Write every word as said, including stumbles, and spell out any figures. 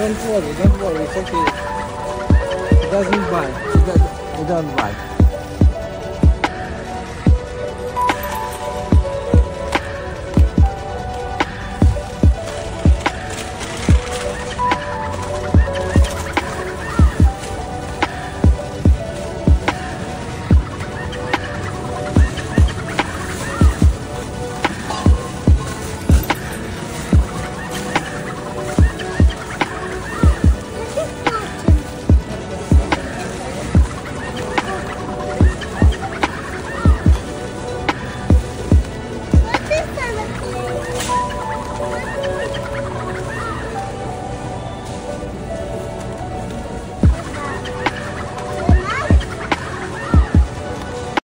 Don't worry, don't worry, it's okay. It doesn't bite. It doesn't, it don't bite.